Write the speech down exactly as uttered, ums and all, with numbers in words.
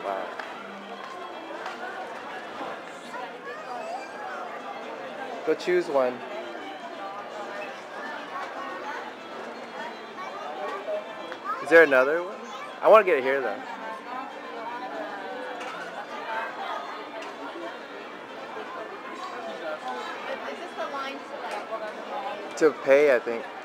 Wow. Go choose one. Is there another one? I want to get it here though. Is this the line select? To pay, I think.